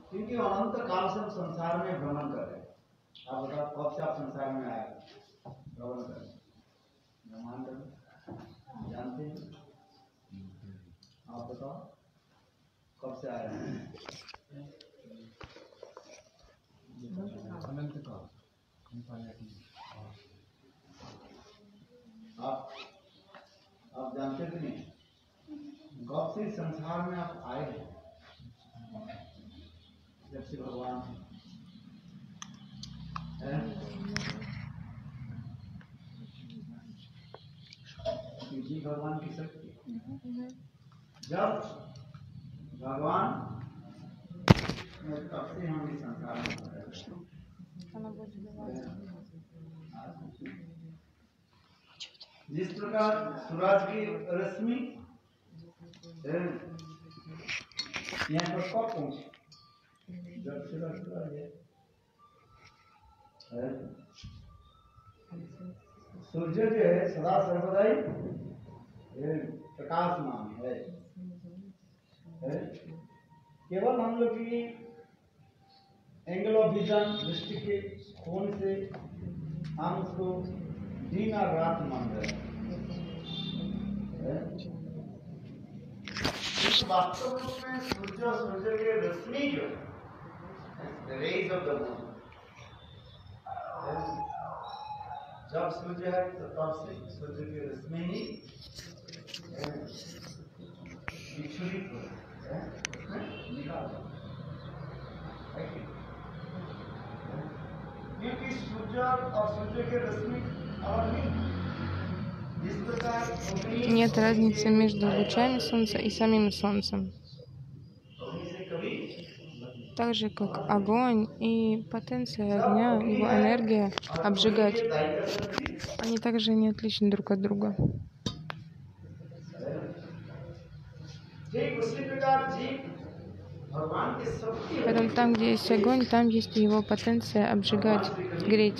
क्योंकि अनंत काल से हम संसार में भ्रमण कर रहे हैं। आप बताओ कब से आप संसार में आए भ्रमण कर ब्रह्मांड जानते हैं? आप बताओ कब से आए हैं? अनंत काल। आप जानते थे नहीं कब से संसार में आप आए हैं? जब से भगवान जी भगवान की शक्ति जब भगवान तब से हम इस संसार में जिस प्रकार सूरज की रश्मि यहाँ पर कब पहुंचे जब सूरज सूर्य जो है सदा सर्वदा प्रकाशमान है। केवल हम लोग की एंगल ऑफ विजन दृष्टि के कोण से हम उसको दिन और रात मान रहे हैं। वास्तव में सूर्य के रश्मि जो रेज ऑफ द मून जब सूर्य है तो तब से सूर्य की रश्मि ही विचलित हो क्योंकि सूर्य और सूर्य के रश्मि और नहीं। Нет разницы между лучами Солнца и самим Солнцем. Так же, как огонь и потенция огня, его энергия обжигать, они также не отличны друг от друга. Поэтому там, где есть огонь, там есть его потенция обжигать, греть.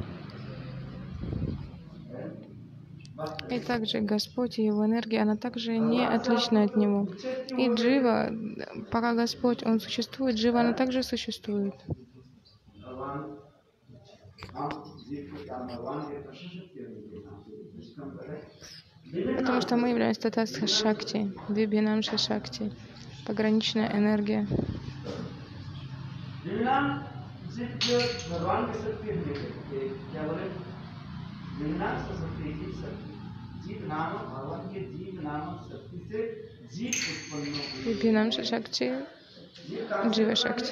И также Господь и Его энергия, она также не отлична от Него. И Джива, пока Господь, Он существует, Джива, она также существует. Потому что мы являемся Татастха Шакти, Вибхинамша Шакти, пограничная энергия. Вибхинамша Шакти, Джива Шакти.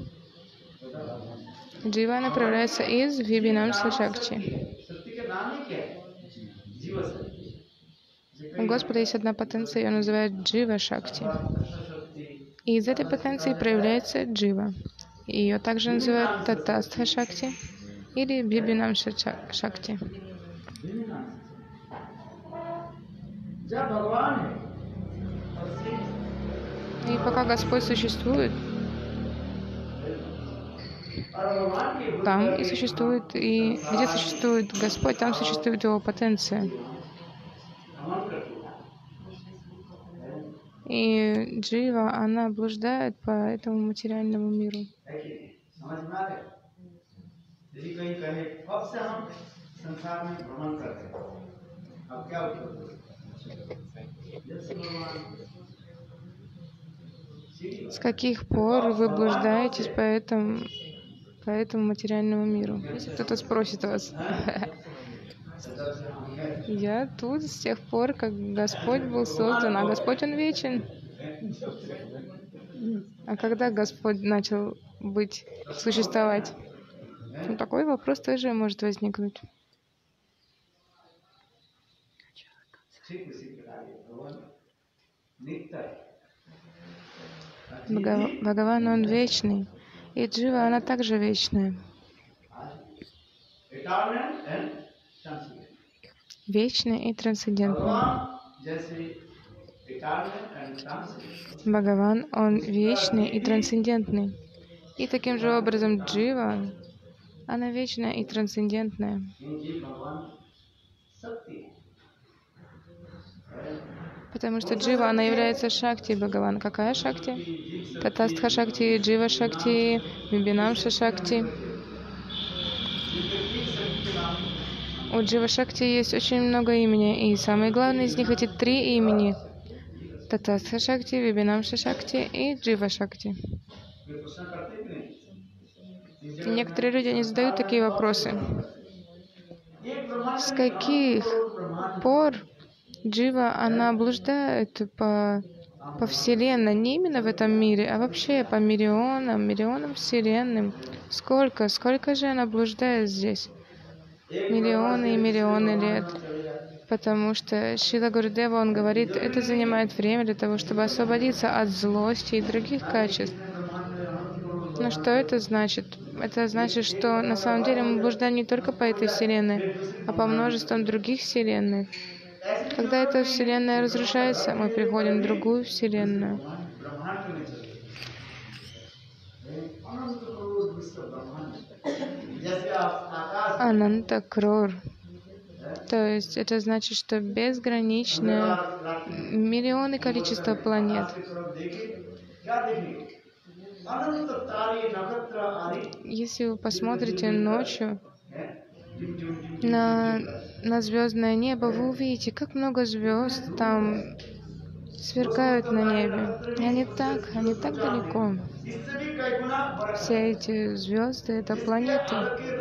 Джива направляется из Вибхинамша Шакти. У Господа есть одна потенция, ее называют Джива Шакти. И из этой потенции проявляется Джива. Ее также называют Татастха Шакти или Вибхинамша Шакти. И пока Господь существует, там и существует, и где существует Господь, там существует Его потенция. И Джива, она блуждает по этому материальному миру. С каких пор вы блуждаетесь по этому материальному миру? Если кто-то спросит вас. Я тут с тех пор, как Господь был создан, а Господь, Он вечен. А когда Господь начал существовать? Ну, такой вопрос тоже может возникнуть. Бхагаван, Он вечный, и Джива, она также вечная. Вечная и трансцендентная. Бхагаван, Он вечный и трансцендентный. И таким же образом Джива, она вечная и трансцендентная. Потому что Джива, она является Шакти Бхагаван. Какая Шакти? Татастха Шакти, Джива Шакти, Вибинамша Шакти. У Джива Шакти есть очень много имени, и самое главное из них эти 3 имени. Татастха Шакти, Вибинамша Шакти и Джива Шакти. И некоторые люди, они задают такие вопросы. С каких пор Джива, она блуждает по Вселенной, не именно в этом мире, а вообще по миллионам Вселенным. Сколько же она блуждает здесь? Миллионы и миллионы лет. Потому что Шрила Гурудева, он говорит, это занимает время для того, чтобы освободиться от злости и других качеств. Но что это значит? Это значит, что на самом деле мы блуждаем не только по этой Вселенной, а по множествам других Вселенных. Когда эта Вселенная разрушается, мы приходим в другую Вселенную. Ананта Крор. То есть это значит, что безграничное миллионы количества планет. Если вы посмотрите ночью на звездное небо, вы увидите, как много звезд там сверкают на небе. И они так далеко. Все эти звезды — это планеты.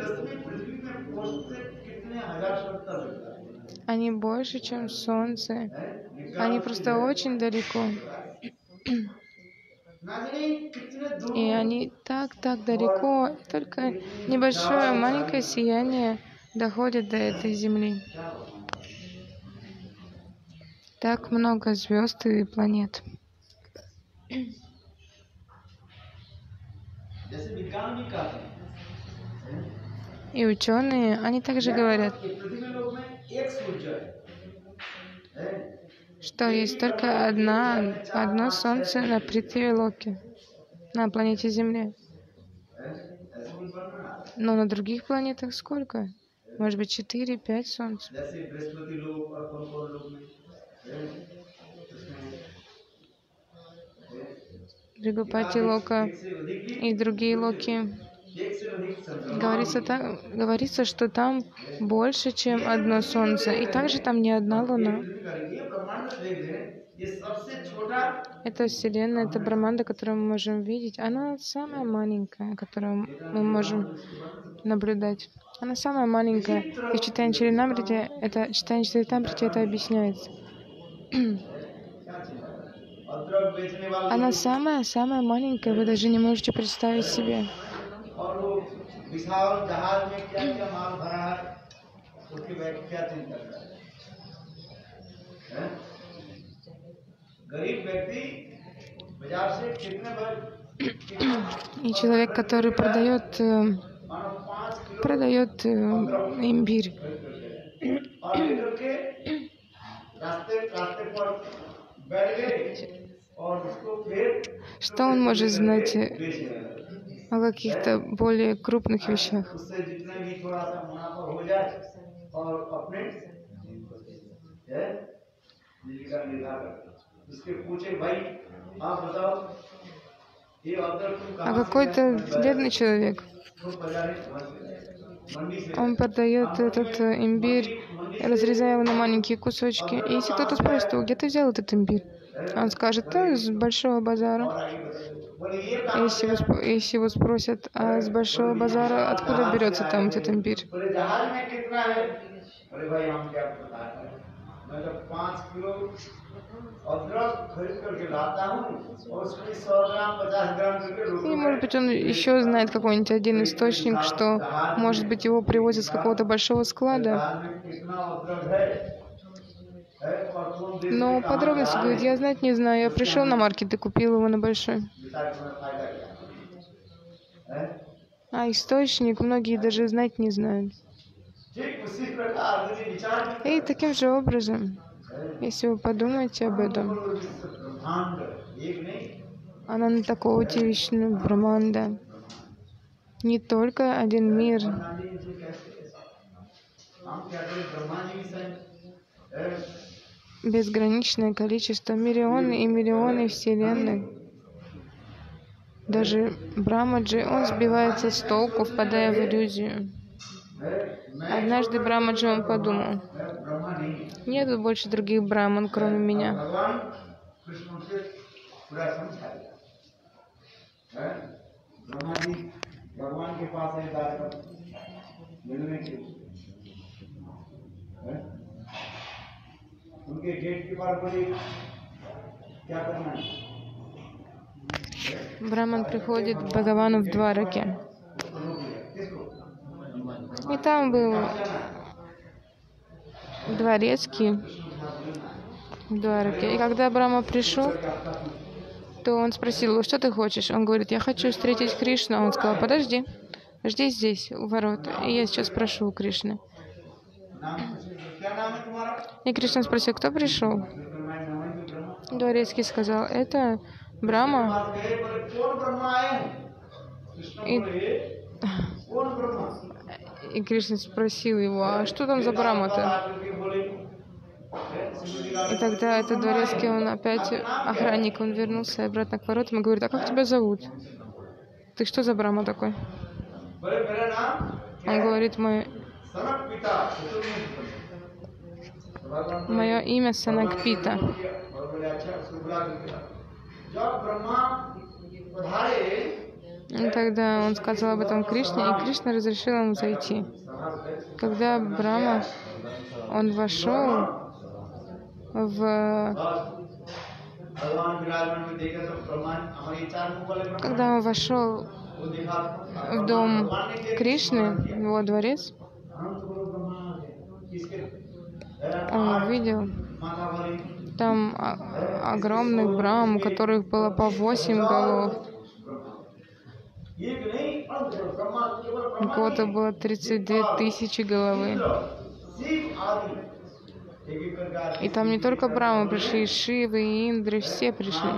Они больше, чем Солнце. Они просто очень далеко. И они так далеко, только небольшое, маленькое сияние доходит до этой Земли. Так много звезд и планет. И ученые, они также говорят, что есть только одно Солнце на Притхви-локе, на планете Земля. Но на других планетах сколько? Может быть, 4-5 Солнц. Бригупати-лока и другие локи. Говорится, что там больше, чем одно Солнце, и также там не одна Луна. Эта Вселенная, это Брахманда, которую мы можем видеть, она самая маленькая, которую мы можем наблюдать. Она самая маленькая. И в Чайтанья Чаритамрите это объясняется. Она самая маленькая, вы даже не можете представить себе. И человек, который продает имбирь, что он может знать о каких-то более крупных вещах? А какой-то бедный человек, он продает этот имбирь, разрезая его на маленькие кусочки. И если кто-то спросит его, где ты взял этот имбирь? Он скажет, из большого базара. Если его спросят, а с большого базара откуда берется там этот имбирь? И, может быть, он еще знает какой-нибудь один источник, что, может быть, его привозят с какого-то большого склада. Но подробности, говорит, я знать не знаю. Я пришел на маркет и купил его на большой. А источник многие даже знать не знают. И таким же образом, если вы подумаете об этом, Анантакоти Вишну Брахманда, не только один мир. безграничное количество, миллионы и миллионы вселенных. Даже Брамаджи, он сбивается с толку, впадая в иллюзию. Однажды Брамаджи, он подумал: нету больше других браман, кроме меня. Браман приходит к Бхагавану в Двараке. И там был дворецкий в Двараке. И когда Брама пришел, то он спросил его: что ты хочешь? Он говорит: я хочу встретить Кришну. Он сказал: подожди, жди здесь, у ворот, и я сейчас спрошу у Кришны. И Кришна спросил: кто пришел? Дворецкий сказал: это Брама. И Кришна спросил его: а что там за Брама-то? И тогда этот дворецкий, он опять охранник, он вернулся обратно к воротам и говорит: а как тебя зовут? Ты что за Брама такой? Он говорит: мое имя Санакпита. И тогда он сказал об этом Кришне, и Кришна разрешил ему зайти. Когда Брама, он вошел когда он вошел в дом Кришны, в его дворец, он увидел там огромных брам, у которых было по 8 голов. У кого-то было 32 тысячи головы. И там не только Брамы пришли, и Шивы, и Индры, все пришли.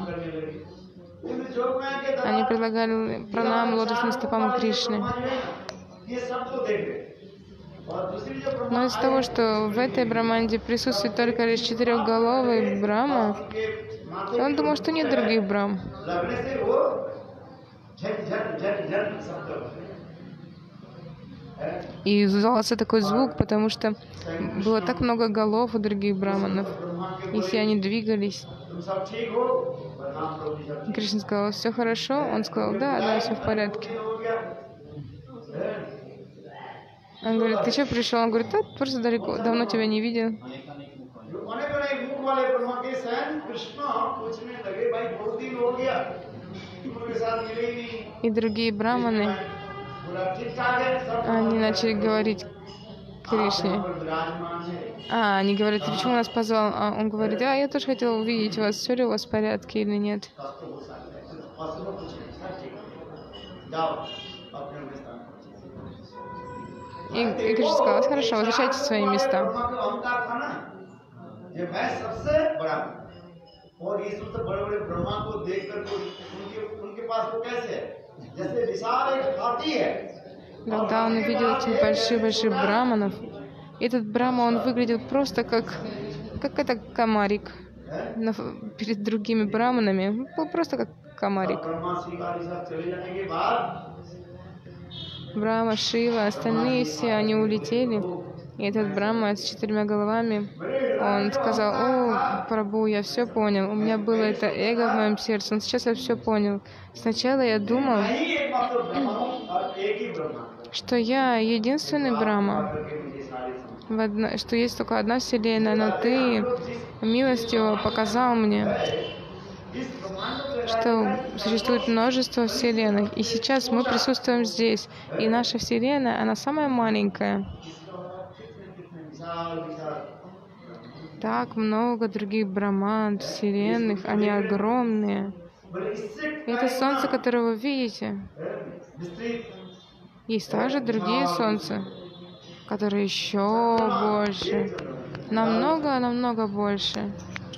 Они предлагали пранам лотосным стопам Кришны. Но из-за того, что в этой Браманде присутствует только лишь четырехголовый Брама, он думал, что нет других Брам. И издался такой звук, потому что было так много голов у других браманов. И все они двигались. И Кришна сказал: все хорошо? Он сказал: да, все в порядке. Он говорит: ты что пришел? Он говорит: да, просто далеко, давно тебя не видел. И другие браманы, они начали говорить Кришне. Они говорят: ты почему нас позвал? А он говорит: я тоже хотел увидеть вас, все ли у вас в порядке или нет. И Кришна сказал: хорошо, возвращайтесь в свои места. Когда он увидел этих больших браманов, этот брама, он выглядел просто как это комарик перед другими браманами, был просто как комарик. Брама, Шива, остальные все, они улетели. И этот Брама с 4 головами, он сказал: о, Прабху, я все понял. У меня было это эго в моем сердце, но сейчас я все понял. Сначала я думал, что я единственный Брама, что есть только одна Вселенная, но ты милостью показал мне, что существует множество вселенных. И сейчас мы присутствуем здесь. И наша Вселенная, она самая маленькая. Так много других браман, вселенных, они огромные. И это солнце, которое вы видите. Есть также другие солнца, которые еще больше. Намного больше.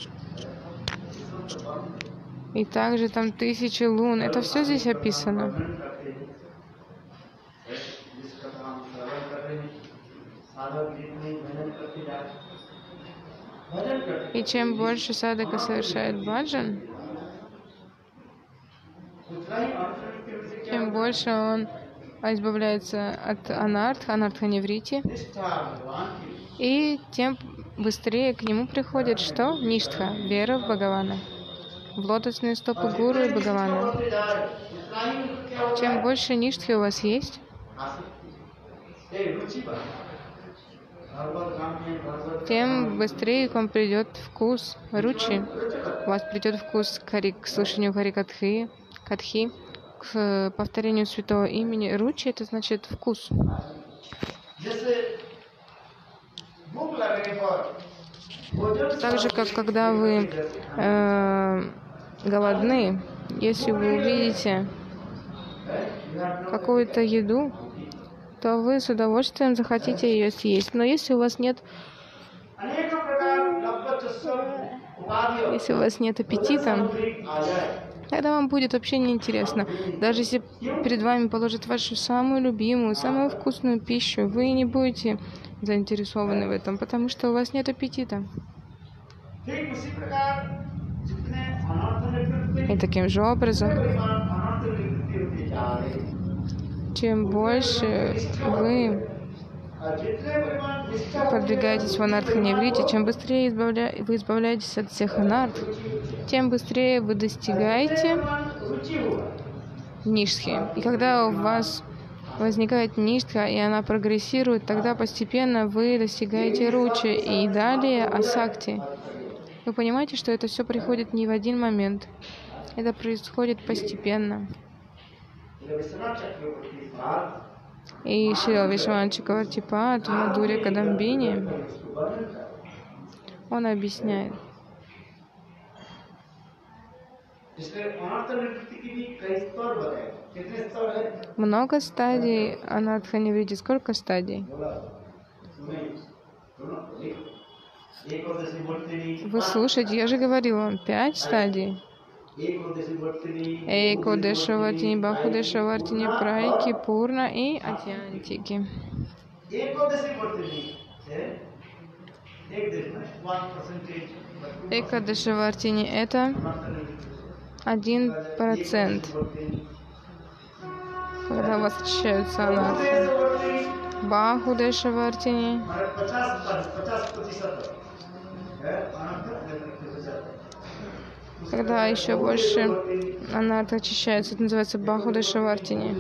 И также там 1000 лун. Это все здесь описано. И чем больше садхака совершает баджан, тем больше он избавляется от анартха-неврити, и тем быстрее к нему приходит что? Ништха, вера в Бхагавана, в лотосные стопы Гуру и Бхагавана. Чем больше ништхи у вас есть, тем быстрее к вам придет вкус ручи. У вас придет вкус к слушанию харикатхи, катхи, к повторению святого имени. Ручи — это значит вкус. Так же, как когда вы голодны, если вы увидите какую-то еду, то вы с удовольствием захотите ее съесть. Но если у вас нет аппетита, тогда вам будет вообще неинтересно. Даже если перед вами положат вашу самую любимую, самую вкусную пищу, вы не будете заинтересованы в этом, потому что у вас нет аппетита. И таким же образом, чем больше вы продвигаетесь в анартха-неврите, чем быстрее вы избавляетесь от всех анарт, тем быстрее вы достигаете ништхи. И когда у вас возникает ништха, и она прогрессирует, тогда постепенно вы достигаете ручи и далее асакти. Вы понимаете, что это все приходит не в один момент. Это происходит постепенно. И Шрила Вишванатха Чакравартипад в Мадхурья Кадамбини, он объясняет. Много стадий анартха-неврити. Сколько стадий? Вы слушайте, я же говорила вам, 5 стадий. Экодешавартини, Бахудешавартини, Прайки, Пурна и Атьянтики. Экодешавартини — это 1%, когда у вас очищаются анархи. Бахудешавартини — когда еще больше анархи очищается, это называется Бахудешавартини.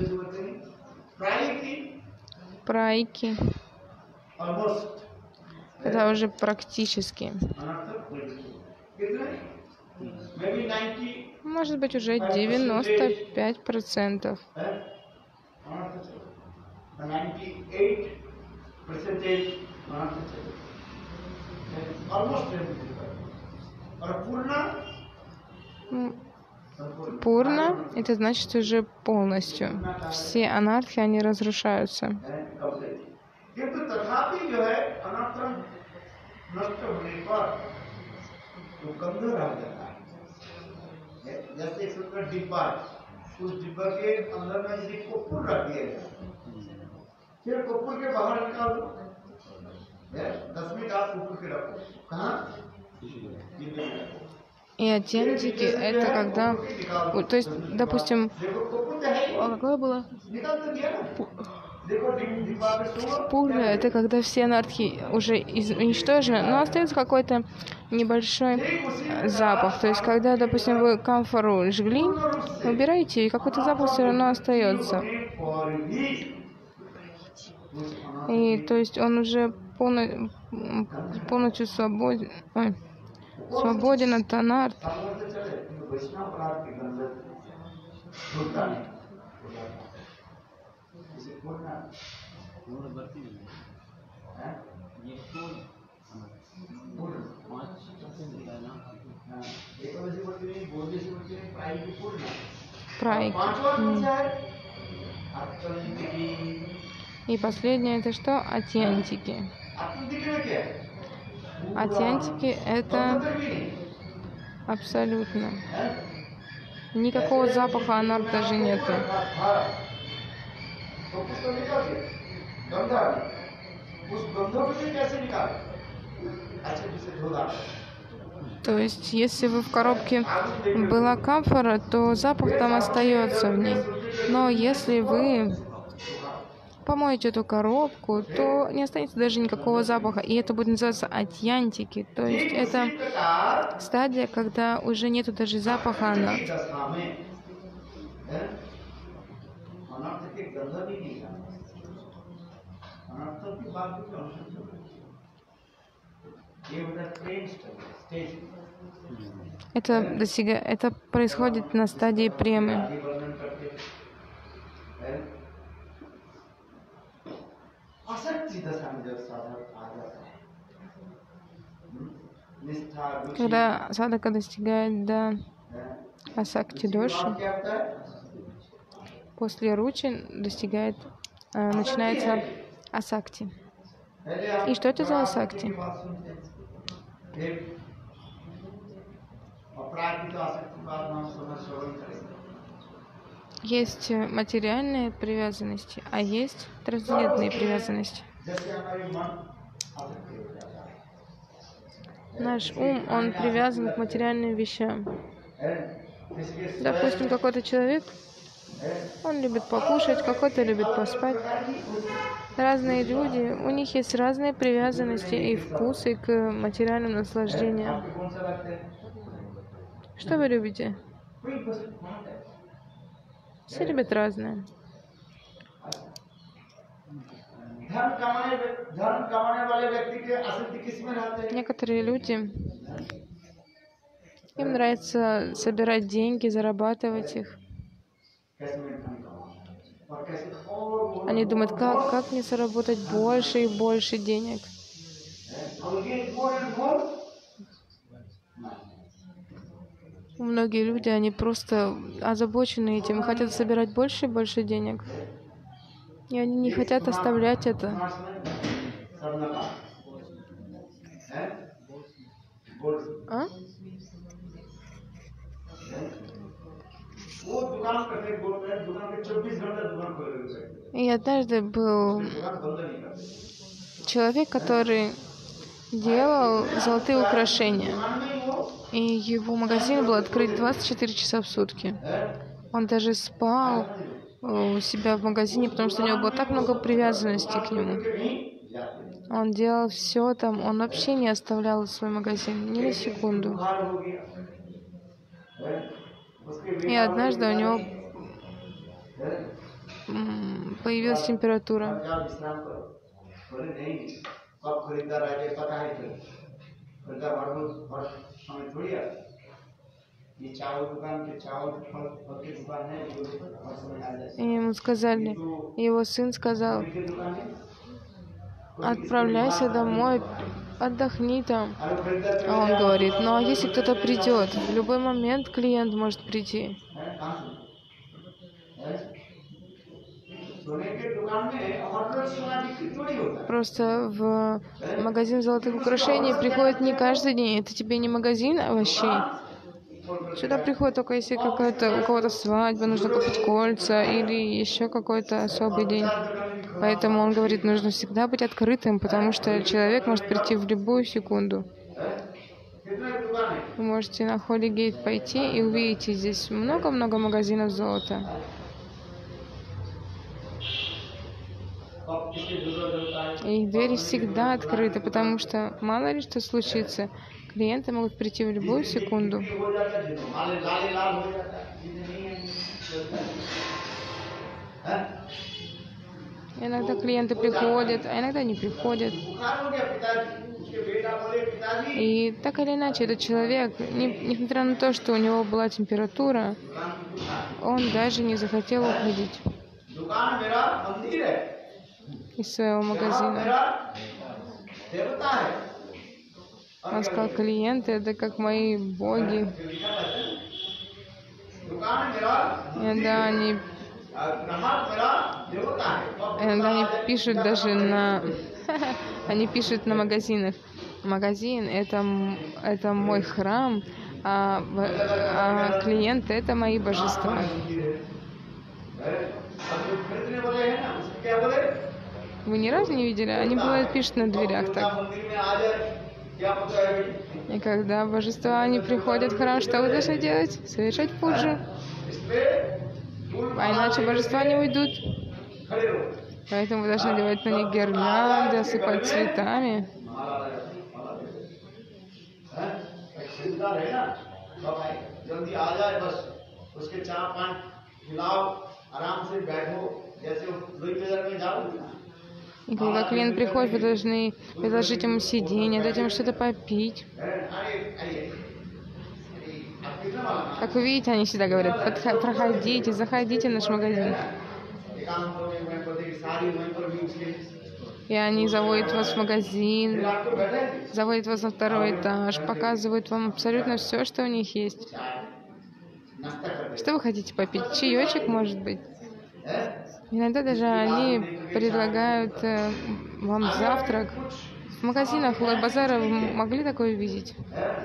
Прайки — это уже практически. Может быть, уже 95%. Пурна — это значит уже полностью. Все анархи, они разрушаются. И оттенки — это когда, то есть, допустим, какое было? Пурна — это когда все анархи уже уничтожены, но остается какой-то небольшой запах. То есть, когда, допустим, вы камфору жгли, убираете, и какой-то запах все равно остается. И то есть он уже полностью свободен от анарт. Прайки. И последнее — это что? Атьянтики. Атьянтики — это абсолютно никакого запаха анарт даже нету. То есть, если вы в коробке была камфора, то запах там остается в ней. Но если вы помоете эту коробку, то не останется даже никакого запаха. И это будет называться атьянтики. То есть это стадия, когда уже нету даже запаха анат. Это происходит на стадии премы. Когда садака достигает до асакти доши, после ручи начинается асакти. И что это за асакти? Есть материальные привязанности, а есть трансцендентные привязанности. Наш ум, он привязан к материальным вещам. Допустим, какой-то человек, он любит покушать, какой-то любит поспать. Разные люди, у них есть разные привязанности и вкусы к материальным наслаждениям. Что вы любите? Все любят разное. Некоторые люди, им нравится собирать деньги, зарабатывать их. Они думают, как мне заработать больше и больше денег. Многие люди, они просто озабочены этим, хотят собирать больше и больше денег. И они не хотят оставлять это. А? И однажды был человек, который делал золотые украшения. И его магазин был открыт 24 часа в сутки. Он даже спал у себя в магазине, потому что у него было так много привязанности к нему. Он делал все там, он вообще не оставлял свой магазин ни на секунду. И однажды у него появилась температура. И ему сказали, его сын сказал, отправляйся домой, отдохни там. А он говорит, ну а если кто-то придет, в любой момент клиент может прийти. Просто в магазин золотых украшений приходит не каждый день. Это тебе не магазин овощей. Сюда приходит только если у кого-то свадьба, нужно купить кольца или еще какой-то особый день. Поэтому он говорит, нужно всегда быть открытым, потому что человек может прийти в любую секунду. Вы можете на Холли Гейт пойти и увидите здесь много-много магазинов золота. И их двери всегда открыты, потому что мало ли что случится. Клиенты могут прийти в любую секунду. Иногда клиенты приходят, а иногда не приходят. И так или иначе, этот человек, несмотря на то, что у него была температура, он даже не захотел уходить из своего магазина. Он сказал, клиенты — это как мои боги. Иногда они пишут даже они пишут на магазинах. Магазин — это мой храм, а клиенты — это мои божества. Вы ни разу не видели? Они бывают пишут на дверях так. И когда божества не приходят в храм, что вы должны делать? Совершать пуджу. А иначе божества не уйдут. Поэтому вы должны делать на них гирлянды, осыпать цветами. И когда клиент приходит, вы должны предложить ему сиденье, дать ему что-то попить. Как вы видите, они всегда говорят: проходите, заходите в наш магазин. И они заводят вас в магазин, заводят вас на второй этаж, показывают вам абсолютно все, что у них есть. Что вы хотите попить? Чаечек, может быть? Иногда даже они предлагают вам завтрак. В магазинах Лой-базара вы могли такое видеть?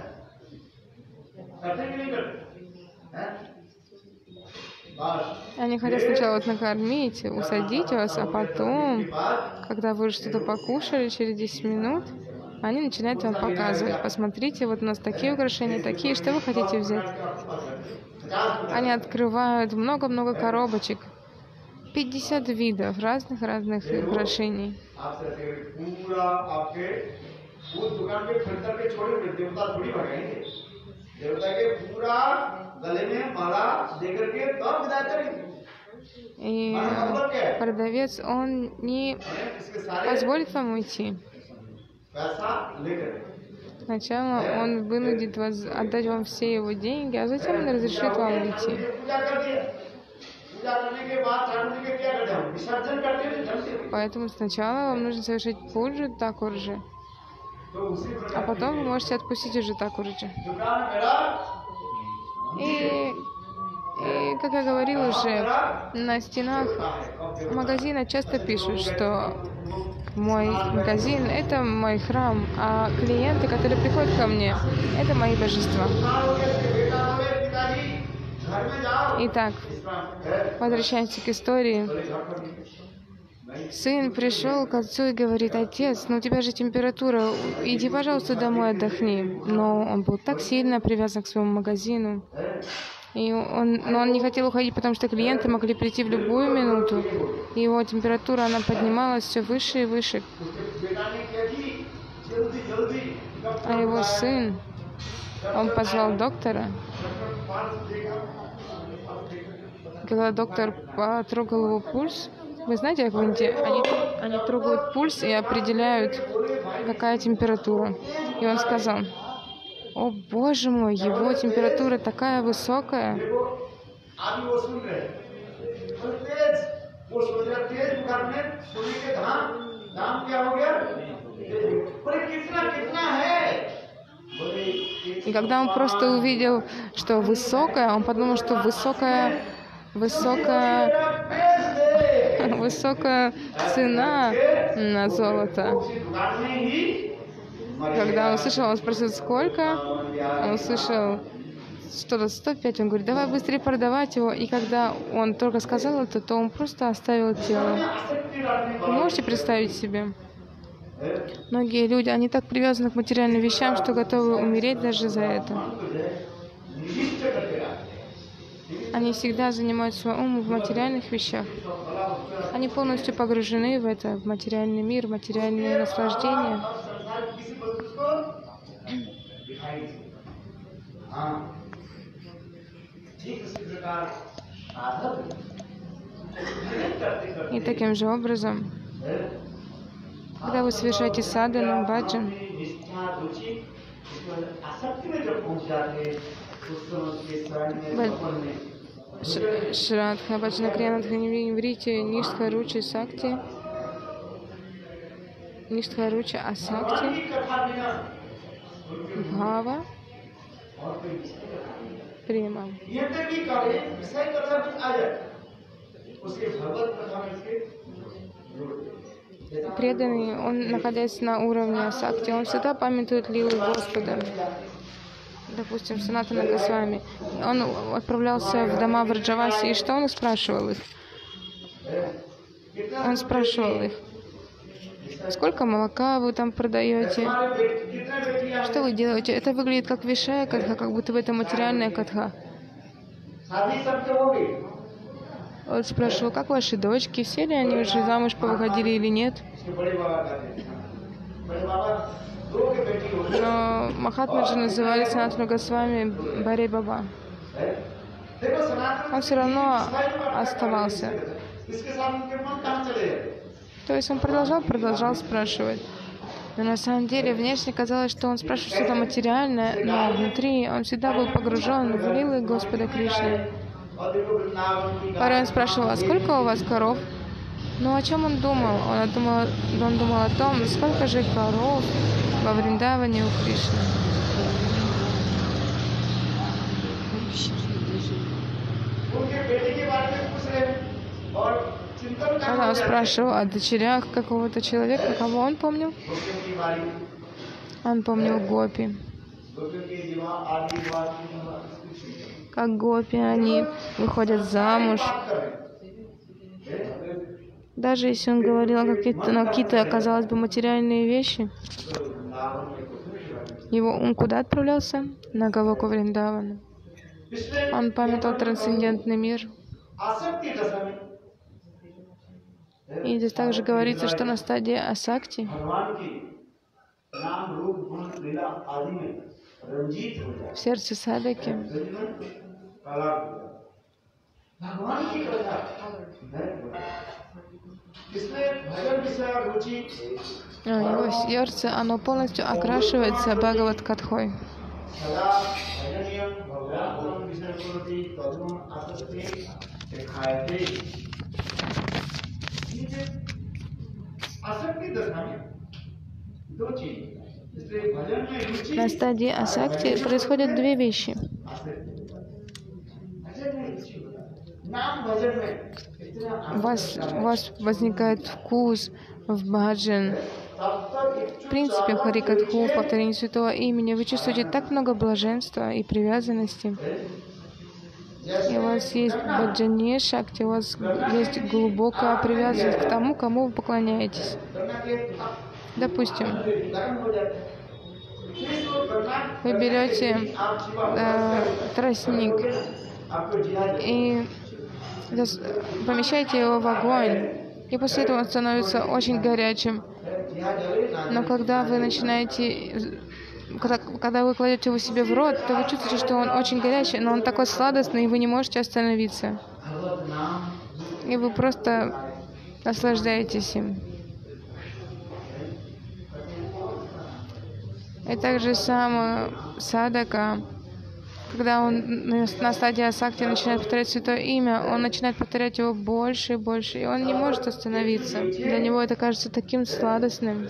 Они хотят сначала вот накормить, усадить вас, а потом, когда вы что-то покушали, через 10 минут, они начинают вам показывать: посмотрите, вот у нас такие украшения, такие, что вы хотите взять? Они открывают много-много коробочек, 50 видов разных украшений. И продавец, он не позволит вам уйти. Сначала он вынудит вас отдать вам все его деньги, а затем он разрешит вам уйти. Поэтому сначала вам нужно совершить пуджу такурджи, а потом вы можете отпустить уже такурджи. И как я говорила уже, на стенах магазина часто пишут, что мой магазин — это мой храм, а клиенты, которые приходят ко мне, это мои божества. Итак, возвращаемся к истории. Сын пришел к отцу и говорит: отец, ну у тебя же температура, иди, пожалуйста, домой отдохни. Но он был так сильно привязан к своему магазину. Но он не хотел уходить, потому что клиенты могли прийти в любую минуту. И его температура, она поднималась все выше и выше. А его сын, он позвал доктора. Когда доктор потрогал его пульс, вы знаете, как в Индии, они трогают пульс и определяют, какая температура. И он сказал: о боже мой, его температура такая высокая. И когда он просто увидел, что высокая, он подумал, что высокая цена на золото. Когда он услышал, он спросил, сколько? Он услышал что-то 105, он говорит: давай быстрее продавать его. И когда он только сказал это, то он просто оставил тело. Вы можете представить себе? Многие люди, они так привязаны к материальным вещам, что готовы умереть даже за это. Они всегда занимают свой ум в материальных вещах. Они полностью погружены в это, в материальный мир, в материальные наслаждения. И таким же образом, когда вы совершаете садану, баджан, Шрадха, Баджана, Крияна, Дханиврити, Ништха, Ручи, Сакти, Ништха, Ручи, Асакти, Бхава, Према. Преданный, он, находясь на уровне Асакти, он всегда памятует лилу Господа. Допустим, Санатана Госвами. Он отправлялся в дома Враджаваси, и что он спрашивал их? Он спрашивал их: Сколько молока вы там продаете? Что вы делаете? Это выглядит как вишая катха, как будто бы это материальная катха. Вот спрашивал, как ваши дочки, все ли они уже замуж повыходили или нет? Но Махатмаджи называли Санатану Госвами Баре Баба. Он все равно оставался. То есть он продолжал спрашивать. Но на самом деле внешне казалось, что он спрашивает что-то материальное, но внутри он всегда был погружен в лилы Господа Кришны. Порой он спрашивал, а сколько у вас коров? Ну о чем он думал? Он думал о том, сколько же коров во Вриндаване у Кришны. Когда он спрашивал о дочерях какого-то человека, кого он помнил? Он помнил гопи. Как гопи, они выходят замуж. Даже если он говорил о какие-то, казалось бы, материальные вещи, он куда отправлялся? На Галоку Вриндавана. Он памятовал трансцендентный мир. И здесь также говорится, что на стадии асакти в сердце садаки его сердце, оно полностью окрашивается Бхагават Катхой. На стадии асакти происходят две вещи. У вас возникает вкус в баджан. В принципе, в Харикатху, в повторении святого имени, вы чувствуете так много блаженства и привязанности. И у вас есть баджане шакти, у вас есть глубокая привязанность к тому, кому вы поклоняетесь. Допустим, вы берете тростник и помещаете его в огонь, и после этого он становится очень горячим. Но когда вы начинаете, когда вы кладете его себе в рот, то вы чувствуете, что он очень горячий, но он такой сладостный, и вы не можете остановиться. И вы просто наслаждаетесь им. И также сам садака, когда он на стадии асакти начинает повторять святое имя, он начинает повторять его больше и больше, и он не может остановиться. Для него это кажется таким сладостным.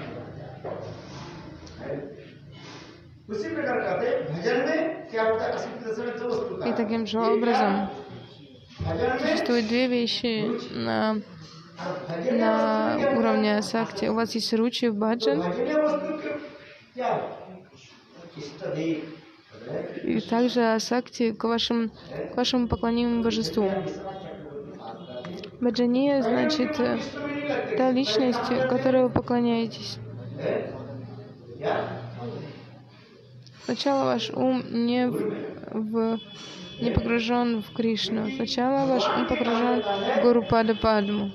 И таким же образом существуют две вещи на уровне асакти. У вас есть ручи в баджан, и также асакти к вашему поклонимому божеству. Баджания значит та личность, которой вы поклоняетесь. Сначала ваш ум не погружен в Кришну. Сначала ваш ум погружен в Гуру Пада Падму.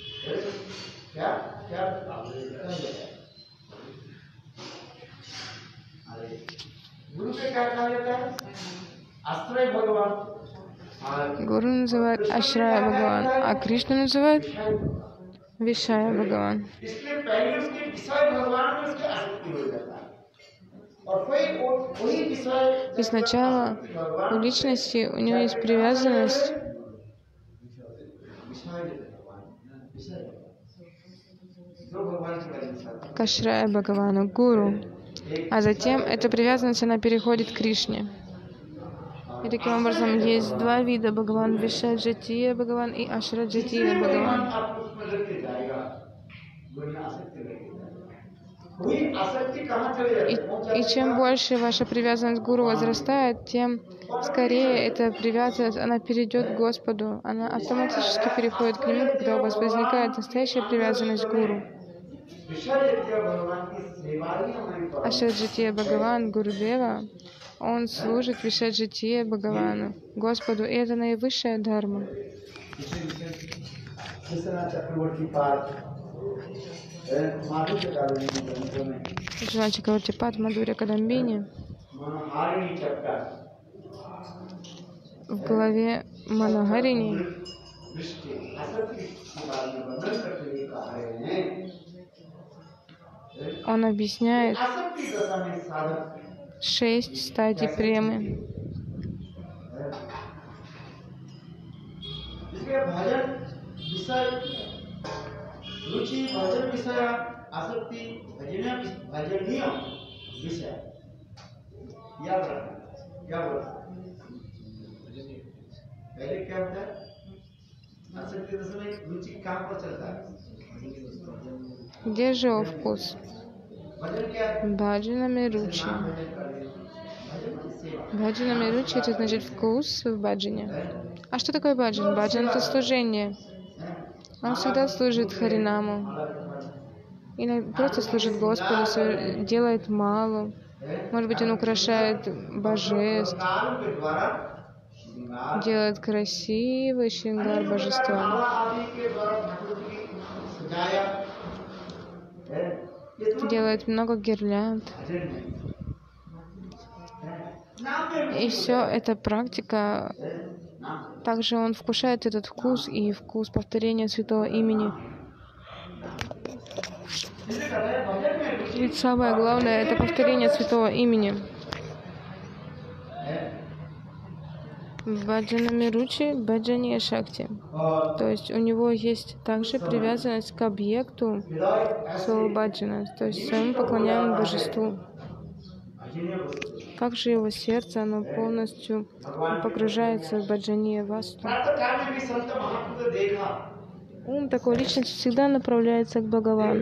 Гуру называют Ашрая Бхагаван, а Кришну называют Вишая Бхагаван. И сначала у личности, у нее есть привязанность к Ашрая Бхагавану, Гуру. А затем эта привязанность, она переходит к Кришне. И таким образом есть два вида Бхагаван: Вишаджатия Бхагаван и Ашраджатия Бхагаван. И чем больше ваша привязанность к Гуру возрастает, тем скорее эта привязанность, она перейдет к Господу. Она автоматически переходит к Нему, когда у вас возникает настоящая привязанность к Гуру. Вишаджития Бхагаван Гурудева, он служит Вишаджития Бхагавану, Господу, и это наивысшая дхарма. Шрила Чакравартипад Мадхурья Кадамбини в главе Манагарини он объясняет 6 стадий премы. पहले क्या होता है आसक्ति रस में रुचि कहाँ पर चलता है Где же вкус? Баджанами ручи. Баджанами ручи — это значит вкус в баджане. А что такое баджан? Баджан — это служение. Он всегда служит Харинаму. Или просто служит Господу, делает мало. Может быть, он украшает божеств, делает красивый шингар божества, делает много гирлянд. И все это практика. Также он вкушает этот вкус и вкус повторения святого имени. Ведь самое главное — это повторение святого имени. Баджанами ручи, баджания шакти. То есть у него есть также привязанность к объекту своего баджана, то есть своему поклоняемому божеству. Как же его сердце, оно полностью погружается в баджания васту. Ум такой личности всегда направляется к Бхагавану.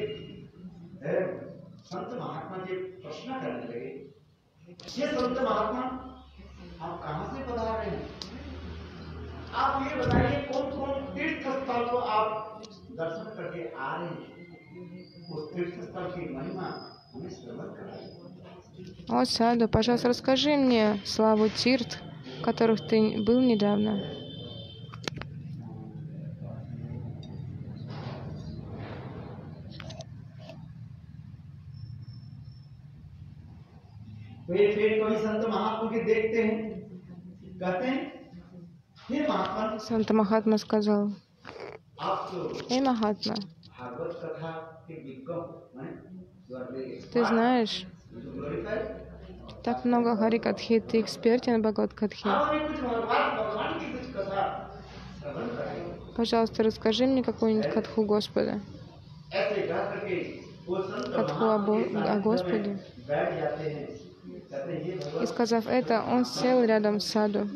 आप कहां से पधार रहे हैं? आप ये बताइए कौन-कौन तीर्थ स्थल को आप दर्शन करके आ रहे हैं? उस तीर्थ स्थल की महिमा हमें श्रवण कराइए। О, Саду, пожалуйста, расскажи мне славу тирт, в которых ты был недавно. फिर कभी संत महात्मा के देखते हैं, कहते हैं, हे महात्मा, Санта Махатма сказал: आप तो «Эй, Махатма, भागवत कथा के विज्ञ हैं, ты знаешь так много Харикатхи, ты экспертен в Бхагават-катхе. Пожалуйста, расскажи мне какую-нибудь катху Господа, катху о Господе». И сказав это, он сел рядом с Саду.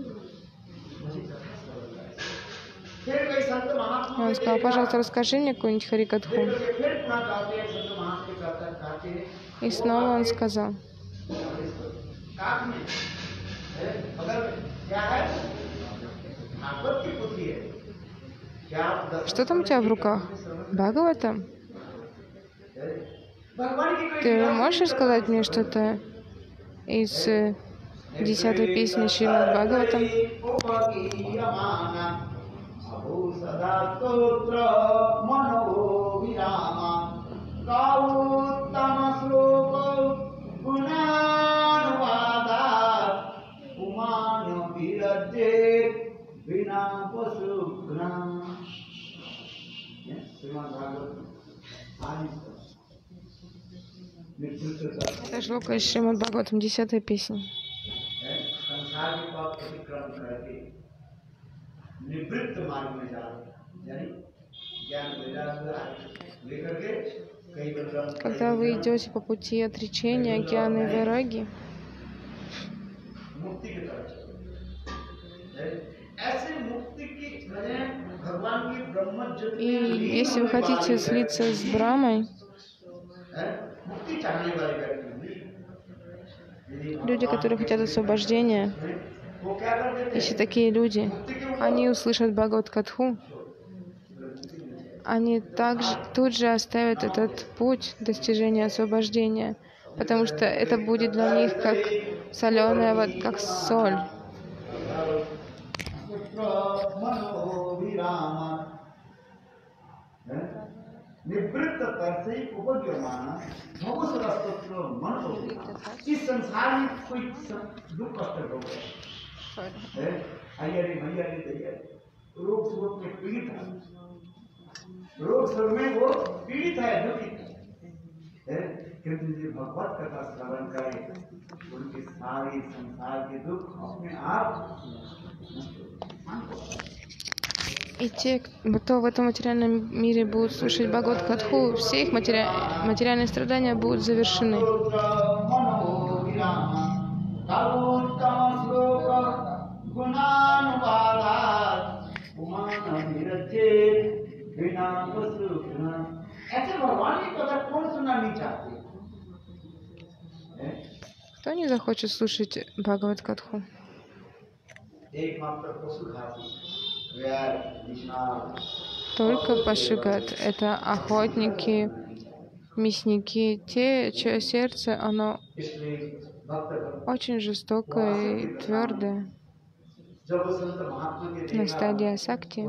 И он сказал: «Пожалуйста, расскажи мне какую-нибудь Харикатху». И снова он сказал: «Что там у тебя в руках? Бхагавата? Ты можешь сказать мне что-то из 10-й песни Шримад Бхагаватам?» Это шлока из Шримад Бхагаватам, 10-я песня. Когда вы идете по пути отречения, гьяны и вайраги, и если вы хотите слиться с Брамой, люди, которые хотят освобождения, если такие люди, они услышат Бхагават-катху, они также тут же оставят этот путь достижения освобождения, потому что это будет для них как соленая вода, как соль. इस संसार में कोई दुख कष्ट होगा रोग शोक में पीड़ित है, रोग शोक में वो पीड़ित है, दुखित है, किंतु जो भगवत कथा श्रवण करे उनके सारे संसार के दुख अपने आप И те, кто в этом материальном мире будут слушать Бхагават-катху, все их материальные страдания будут завершены. Кто не захочет слушать Бхагават-катху? Только пашигат. Это охотники, мясники, те, чье сердце, оно очень жестокое и твердое. На стадии асакти,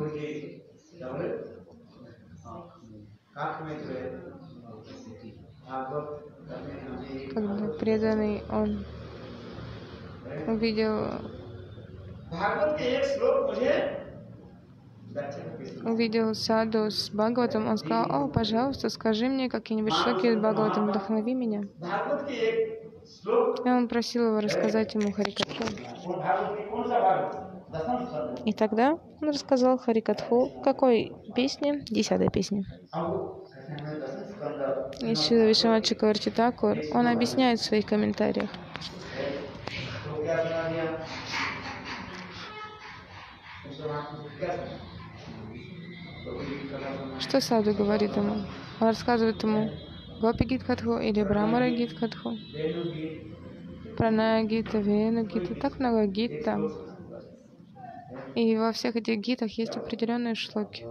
когда преданный, он увидел саду с Бхагаватом, он сказал: «О, пожалуйста, скажи мне какие-нибудь шлоки из Бхагаватам, вдохнови меня». И он просил его рассказать ему Харикатху. И тогда он рассказал Харикатху. В какой песне? 10-й песне. И Шрила Вишванатха Чакраварти Тхакур, он объясняет в своих комментариях. Что саду говорит ему? Он рассказывает ему Гопи Гит-катху или Брамара Гит-катху, Праная Гита, Вену Гита, так много гит там. И во всех этих гитах есть определенные шлоки.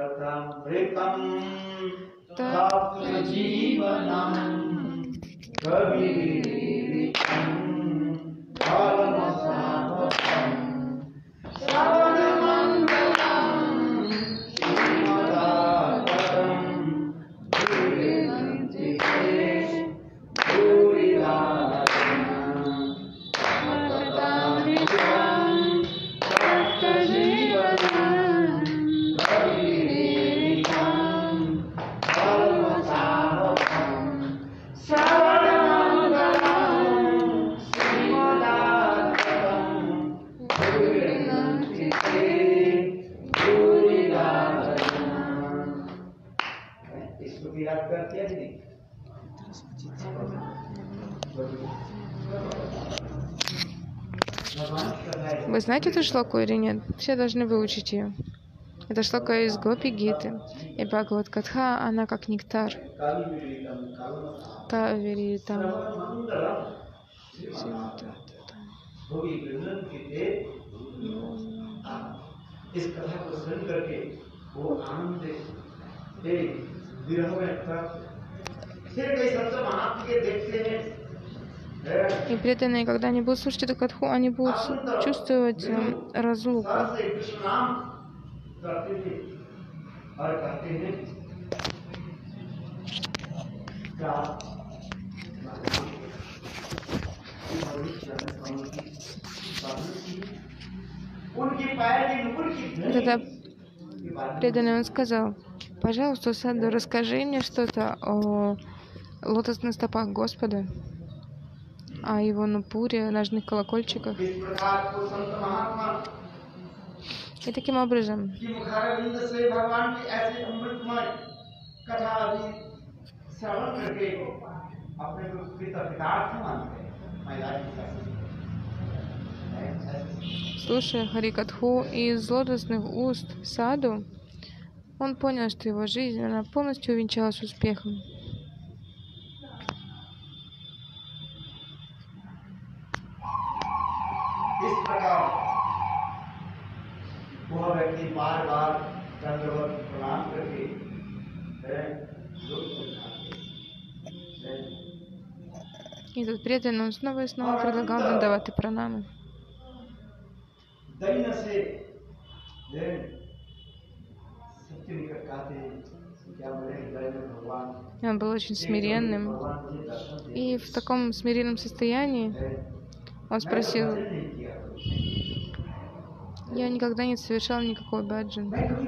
Вы знаете эту шлоку или нет? Все должны выучить ее. Это шлока из Гопи Гиты. И Бхагават-катха, она как нектар. Кавиритам. И преданные, когда они будут слушать эту катху, они будут чувствовать разлуку. Тогда преданный он сказал: «Пожалуйста, Саду, расскажи мне что-то о лотосных стопах Господа, о его нупуре, ножных колокольчиках». И таким образом слушая Харикатху из лотосных уст Саду, он понял, что его жизнь, она полностью увенчалась успехом. И этот преданный, он снова и снова предлагал Дандаваты пранамы. दैन्य से सबके निकट कहते हैं क्या बोले हृदय में भगवान Он был очень смиренным. И в таком смиренном состоянии он спросил: я никогда не совершал никакой баджан.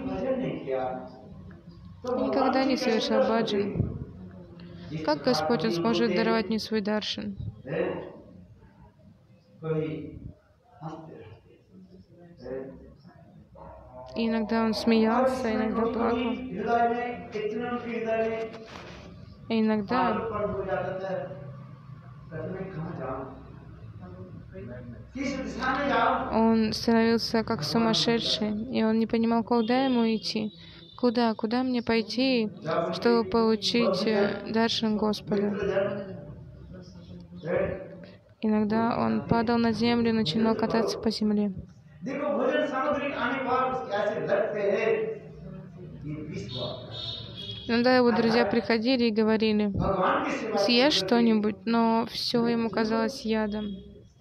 Никогда не совершал баджан. Как Господь, Он сможет даровать мне свой даршан? И иногда он смеялся, иногда плакал. И иногда он становился как сумасшедший, и он не понимал, куда ему идти. Куда мне пойти, чтобы получить даршан Господа? Иногда он падал на землю и начинал кататься по земле. Иногда его друзья приходили и говорили: съешь что-нибудь, но все ему казалось ядом.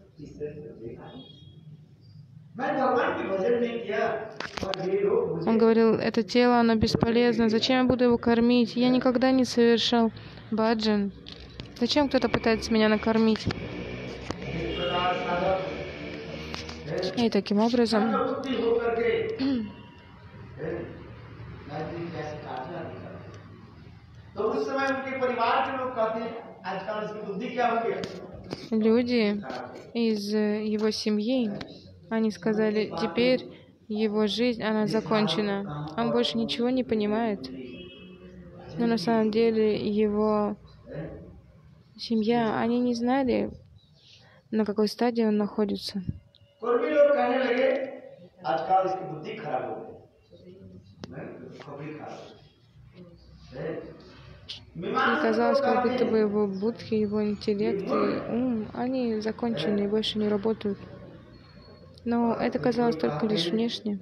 Он говорил: это тело, оно бесполезно, зачем я буду его кормить? Я никогда не совершал баджан. Зачем кто-то пытается меня накормить? И таким образом люди из его семьи, они сказали: теперь его жизнь, она закончена. Он больше ничего не понимает. Но на самом деле его семья, они не знали, на какой стадии он находится. И казалось, как будто бы его будхи, его интеллект и ум, они закончены и больше не работают. Но это казалось только лишь внешне.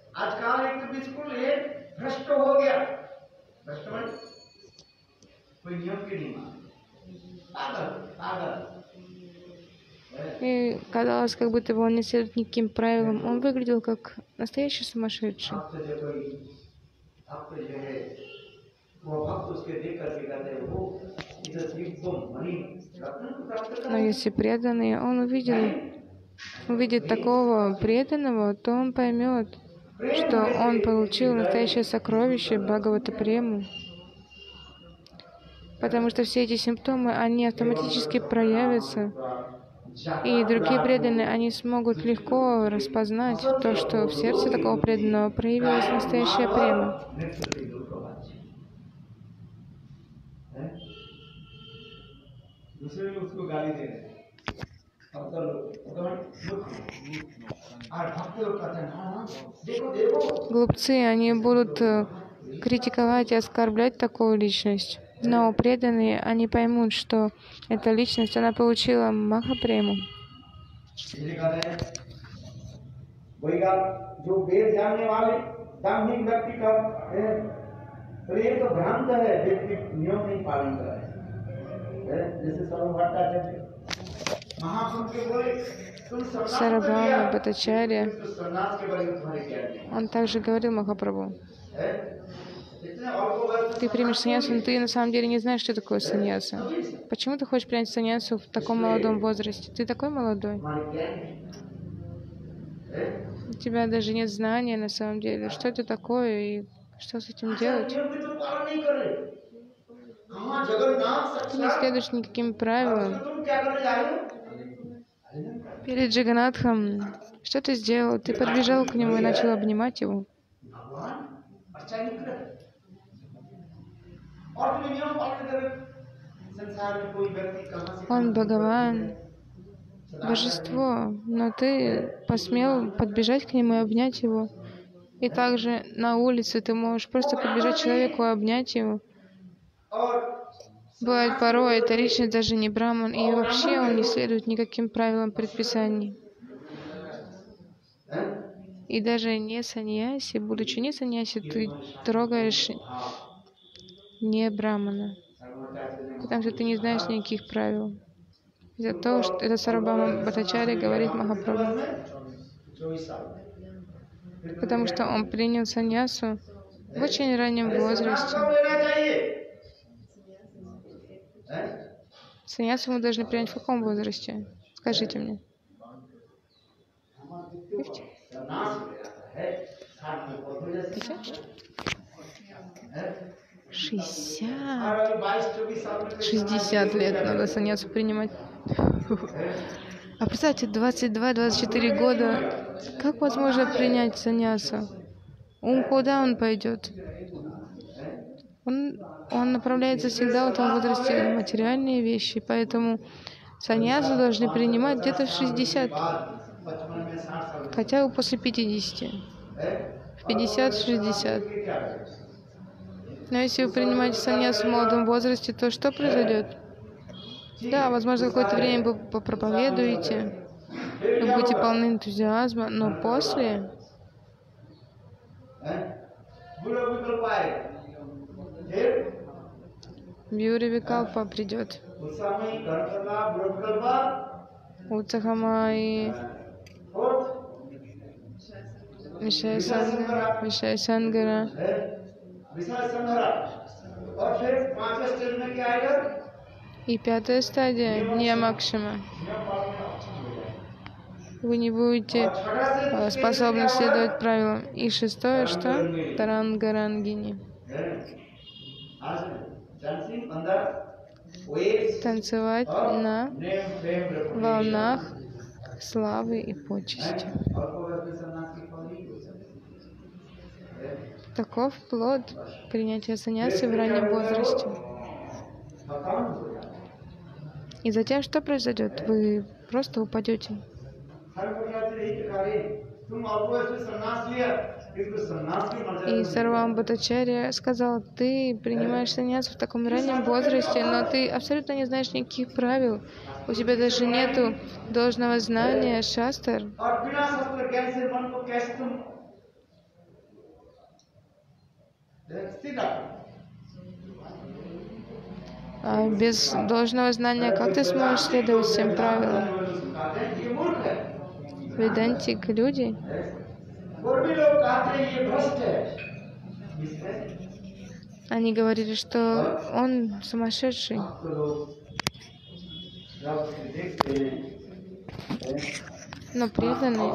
И казалось, как будто бы он не следует никаким правилам. Он выглядел как настоящий сумасшедший. Но если преданный, он увидит такого преданного, то он поймет, что он получил настоящее сокровище Бхагавата Прему. Потому что все эти симптомы, они автоматически проявятся. И другие преданные, они смогут легко распознать то, что в сердце такого преданного проявилась настоящая према. Глупцы, они будут критиковать и оскорблять такую личность. Но преданные, они поймут, что эта личность, она получила Махапрему. Сарабхама Бхаттачарья, он также говорил Махапрабху: ты примешь саньясу, но ты на самом деле не знаешь, что такое саньяса. Почему ты хочешь принять саньясу в таком молодом возрасте? Ты такой молодой. У тебя даже нет знания на самом деле, что это такое и что с этим делать. Ты не следуешь никаким правилам. Перед Джаганатхом что ты сделал? Ты подбежал к нему и начал обнимать его. Он Бхагаван, божество, но ты посмел подбежать к нему и обнять его. И также на улице ты можешь просто подбежать к человеку и обнять его. Бывает порой, эта личность даже не браман, и вообще он не следует никаким правилам предписаний. И даже не саньяси, будучи не саньяси, ты трогаешь не брамана, потому что ты не знаешь никаких правил. Из-за того, что это Сарвабхаума Бхаттачарья говорит Махапрабху, потому что он принял саньясу в очень раннем возрасте. Саньясу мы должны принять в каком возрасте? Скажите мне. 60 лет надо саньясу принимать. А представьте, 22-24 года, как возможно принять саньясу? Куда он пойдет? Он направляется всегда в этом возрасте на материальные вещи, поэтому саньясу должны принимать где-то в 60, хотя бы после 50, в 50-60. Но если вы принимаете саньясу в молодом возрасте, то что произойдет? Да, возможно, какое-то время вы попроповедуете, вы будете полны энтузиазма, но после Бьюри Викалпа придет. Уцахамай, Вишая Сангара. И пятая стадия Ньямакшама. Вы не будете способны следовать правилам. И шестое, что? Тарангарангини. Танцевать на волнах славы и почести. Таков плод принятия саньясы в раннем возрасте. И затем что произойдет? Вы просто упадете. И Сарвабхаума Бхаттачарья сказал: ты принимаешь саньясу в таком раннем возрасте, но ты абсолютно не знаешь никаких правил. У тебя даже нету должного знания шастр. А без должного знания как ты сможешь следовать всем правилам? Ведантик люди, они говорили, что он сумасшедший. Но преданные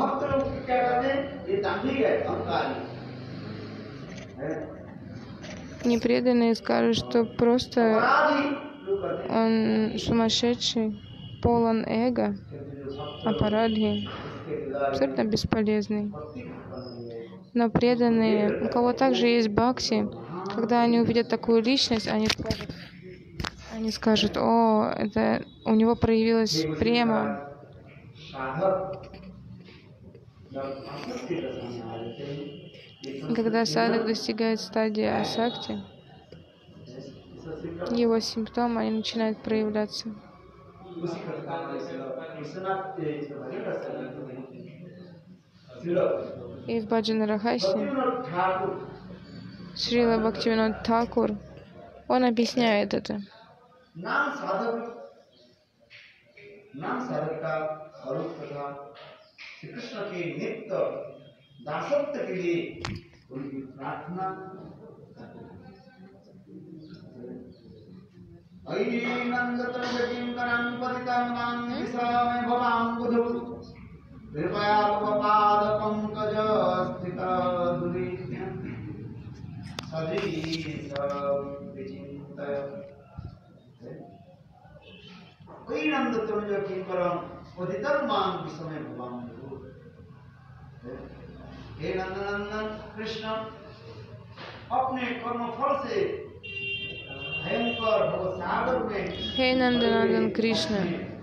непреданные скажут, что просто он сумасшедший, полон эго, апарадхи, абсолютно бесполезный. Но преданные, у кого также есть бхакти, когда они увидят такую личность, они скажут: о, это у него проявилась према. Когда садхак достигает стадии асакти, его симптомы они начинают проявляться. И в Баджана Рахасе Шрила Бхактивинод Тхакур, он объясняет это. Хей Нанданандан Кришна,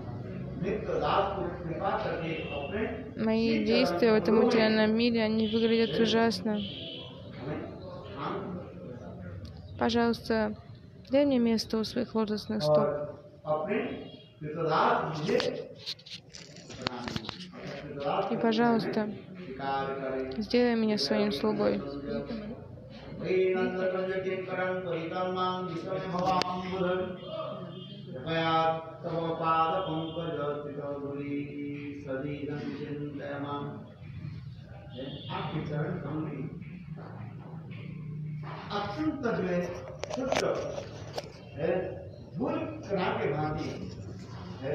мои действия в этом материальном мире, они выглядят ужасно. Пожалуйста, дай мне место у своих лотосных стоп. И, пожалуйста, сделай меня своим слугой. आपके चरण कमल अत्यंत जो है शुद्ध है, धूल कणा के भांति है।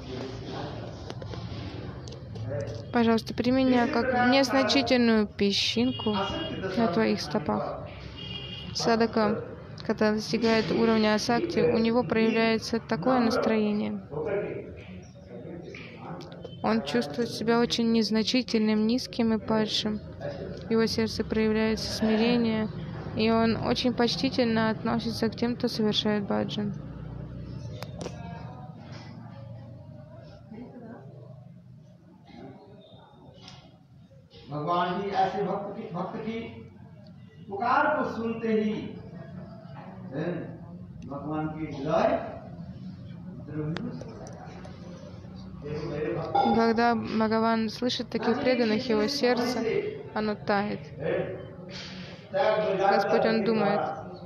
Пожалуйста, прими меня как незначительную песчинку на твоих стопах. Садака, когда достигает уровня асакти, у него проявляется такое настроение. Он чувствует себя очень незначительным, низким и падшим. В его сердце проявляется смирение, и он очень почтительно относится к тем, кто совершает баджан. भगवान जी ऐसे भक्त की पुकार को सुनते ही भगवान की हृदय Когда Бхагаван слышит таких преданных, его сердце, оно тает. Господь, Он думает: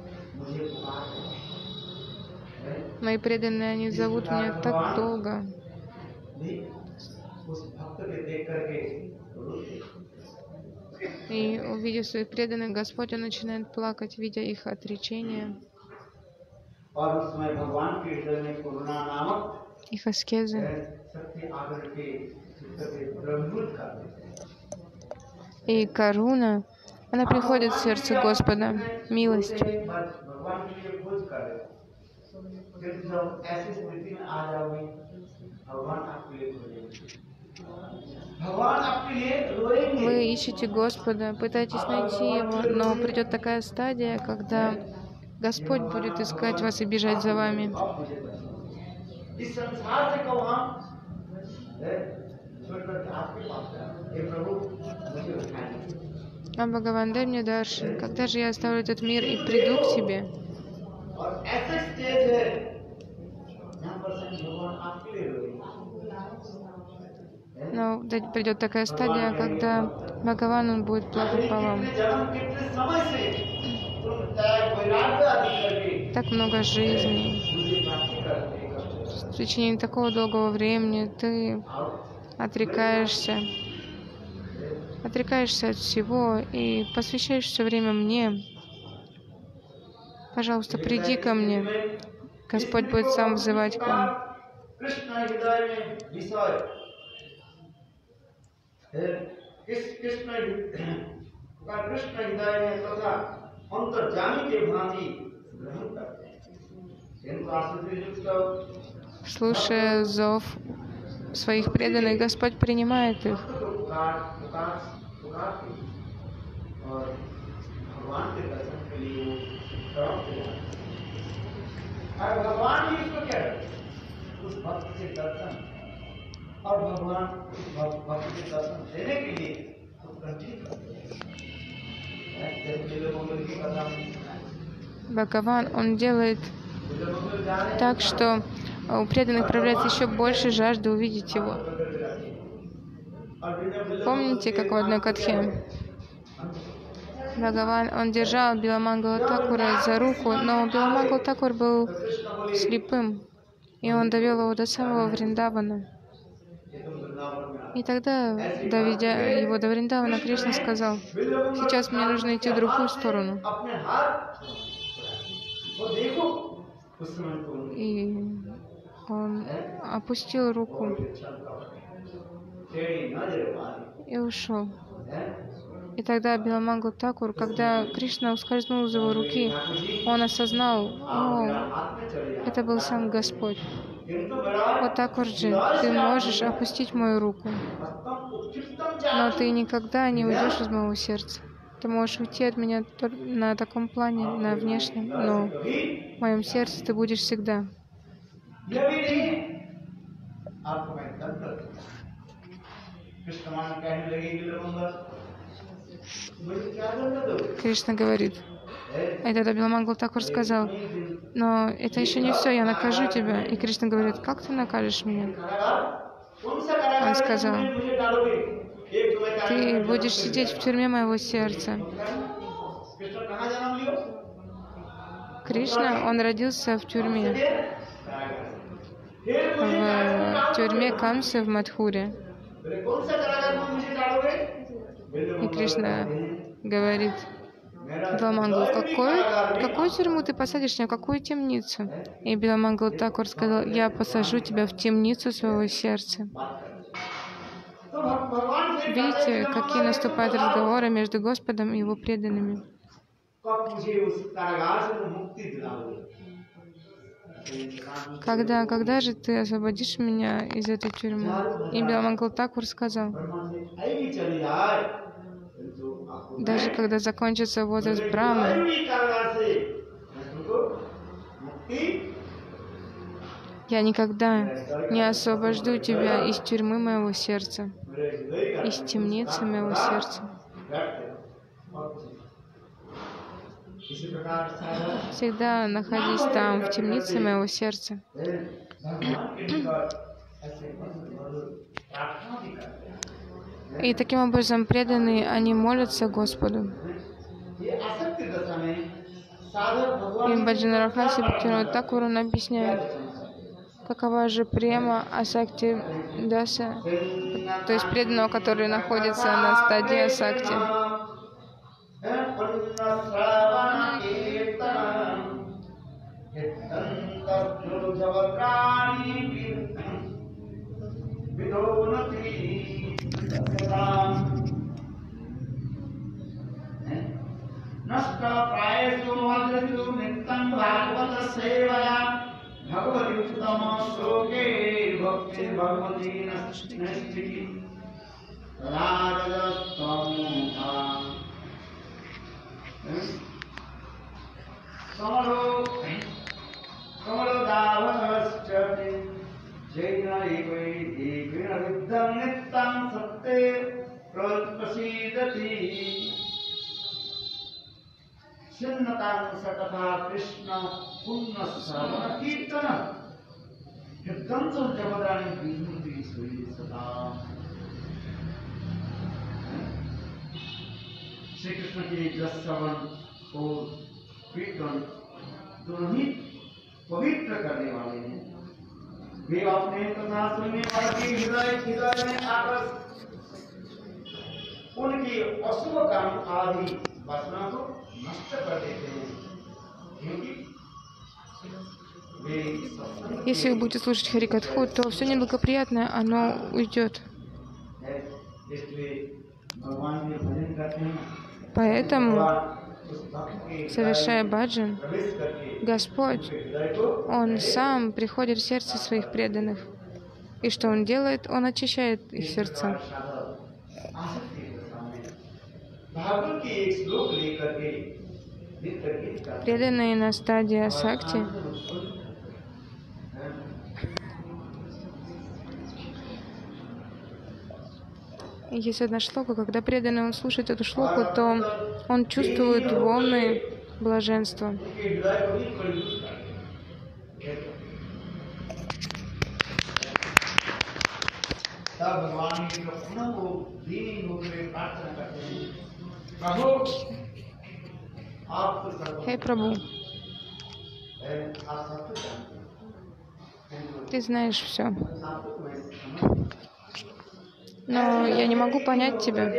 мои преданные, они зовут меня так долго. И увидев своих преданных, Господь, Он начинает плакать, видя их отречение, их аскезы. И каруна, она приходит в сердце Господа, милость. Вы ищете Господа, пытаетесь найти Его, но придет такая стадия, когда Господь будет искать вас и бежать за вами. А Бхагаван, дай мне даршан, когда же я оставлю этот мир и приду к Тебе? Но придет такая стадия, когда Бхагаван, Он будет плакать по вам. Так много жизней. В течение такого долгого времени ты отрекаешься от всего и посвящаешь все время мне. Пожалуйста, приди ко мне. Господь будет сам взывать к вам. Слушая зов своих преданных, Господь принимает их. Бхагаван, Он делает так, что у преданных проявляется еще больше жажды увидеть Его. Помните, как в одной катхе Бхагаван, Он держал Биламангала Такура за руку, но Биламангал Такур был слепым, и он довел его до самого Вриндавана. И тогда, доведя его до Вриндавана, Кришна сказал: сейчас мне нужно идти в другую сторону. И он опустил руку и ушел. И тогда Биламангал Такур, когда Кришна ускользнул из его руки, он осознал: о, это был сам Господь. Вот Такурджи, ты можешь опустить мою руку, но ты никогда не уйдешь из моего сердца. Ты можешь уйти от меня на таком плане, на внешнем, но в моем сердце ты будешь всегда. Кришна говорит. И тогда Биламангал Такур сказал: но это еще не все, я накажу тебя. И Кришна говорит: как ты накажешь меня? Он сказал: ты будешь сидеть в тюрьме моего сердца. कृष्ण कहाँ जन्म लियो? Кришна, он родился в тюрьме, в тюрьме Камсы в Мадхуре. बोले कौन सा कारागार में मुझे डालोगे? И Кришна говорит: Биламангал, в какую тюрьму ты посадишь меня, в какую темницу? И Биламангал Такур сказал: я посажу тебя в темницу своего сердца. Видите, какие наступают разговоры между Господом и Его преданными. Когда же ты освободишь меня из этой тюрьмы? И Биламангал Такур сказал: даже когда закончится возраст Брамы, я никогда не освобожду тебя из тюрьмы моего сердца, из темницы моего сердца. Всегда находись там, в темнице моего сердца. И таким образом преданные, они молятся Господу. И Баджан Рахаси Бхактивинода Такур он объясняет, какова же према асакти даса, то есть преданного, который находится на стадии асакти. श्री कृष्ण के जस श्रवण और कीर्तन दोनों ही पवित्र करने वाले हैं। वे अपने कथा सुनने वाले के हृदय में आकर उनकी अशुभ काम आदि वासना को नष्ट कर देते हैं, क्योंकि если вы будете слушать Харикатху, то все неблагоприятное, оно уйдет. Поэтому, совершая баджан, Господь, Он сам приходит в сердце своих преданных. И что Он делает? Он очищает их сердца. Преданные на стадии асакти есть одна шлока, когда преданный он слушает эту шлоку, то он чувствует волны блаженства. Хей, Прабху, ты знаешь все. Но я не могу понять тебя.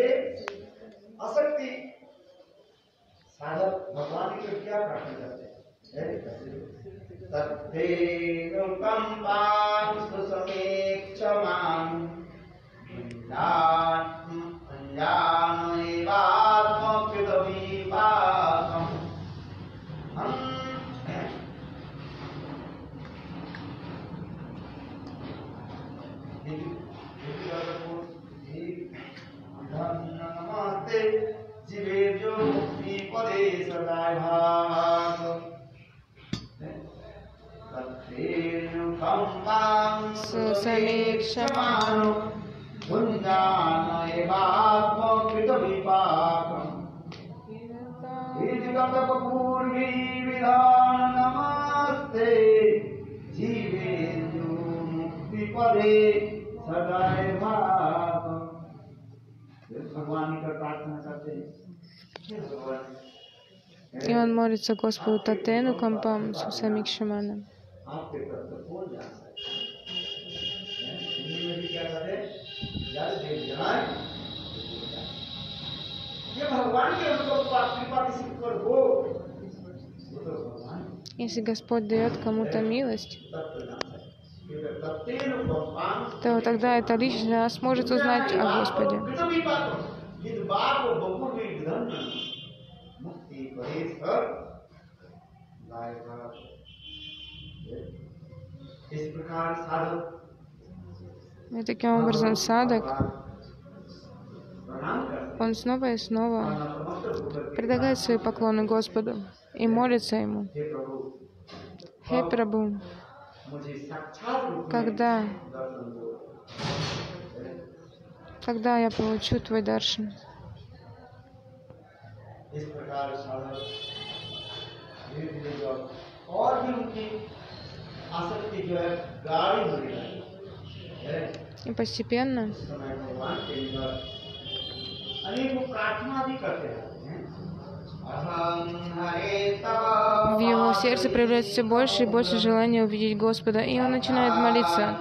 И он молится Господу Татену Кампам Сусами Кшамана. आपके प्रति कौन जान सकता है? हिंदी में भी क्या कहते हैं? जल देव जलाए। ये भगवान के कृपा किसी पर हो, वो तो भगवान Если Господь дает кому-то милость, तत्व जान सकते हैं। तत्व भगवान то тогда эта личность сможет узнать о Господе. И таким образом садок, он снова и снова предлагает свои поклоны Господу и молится Ему. Хей Прабху, когда я получу Твой даршан? И постепенно в его сердце проявляется все больше и больше желания увидеть Господа, и он начинает молиться.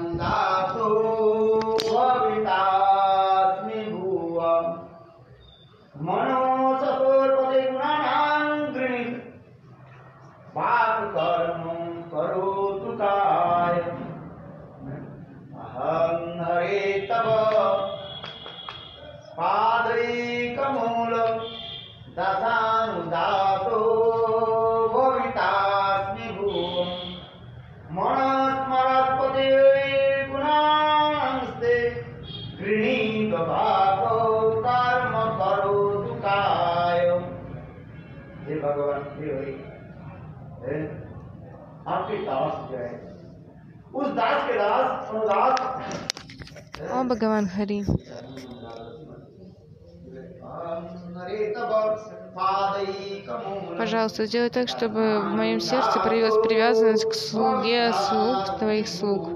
О Бхагаван Хари, пожалуйста, сделай так, чтобы в моем сердце проявилась привязанность к слуге слуг Твоих слуг.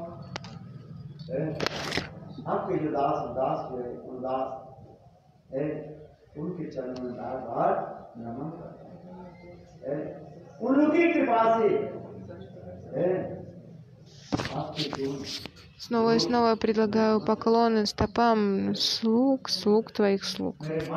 Снова и снова предлагаю поклоны стопам слуг Твоих слуг.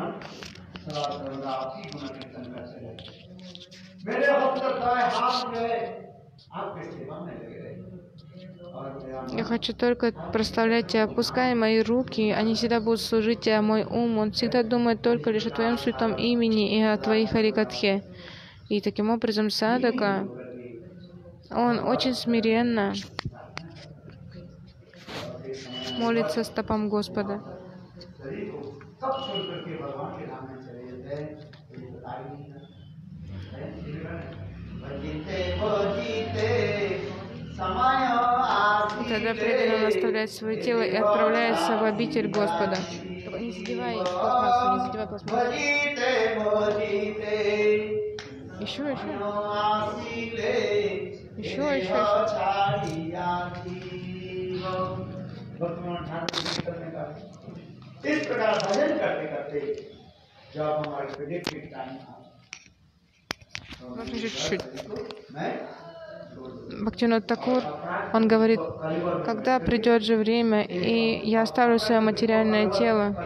Я хочу только прославлять Тебя. Пускай мои руки, они всегда будут служить Тебе, а мой ум, он всегда думает только лишь о Твоем святом имени и о Твоей Харикатхе. И таким образом садака, он очень смиренно молится стопам Господа. И тогда преданный оставляет свое тело и отправляется в обитель Господа. Не задевай пластмассу, не задевай пластмассу. Еще. इस प्रकार भजन करते करते जब हमारे प्रेडिक्टेड टाइम Бхактивинода Такур, он говорит, когда придет же время, и я оставлю свое материальное тело,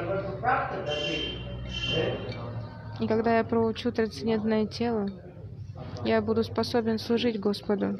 и когда я проучу трансцендентное тело, я буду способен служить Господу.